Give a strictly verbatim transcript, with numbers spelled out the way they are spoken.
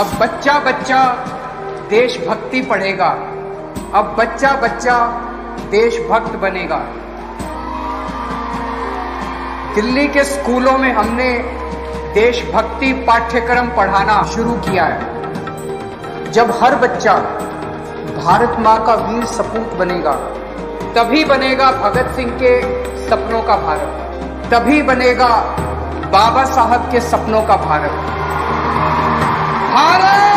अब बच्चा बच्चा देशभक्ति पढ़ेगा, अब बच्चा बच्चा देशभक्त बनेगा। दिल्ली के स्कूलों में हमने देशभक्ति पाठ्यक्रम पढ़ाना शुरू किया है। जब हर बच्चा भारत माँ का वीर सपूत बनेगा, तभी बनेगा भगत सिंह के सपनों का भारत, तभी बनेगा बाबा साहब के सपनों का भारत। भारत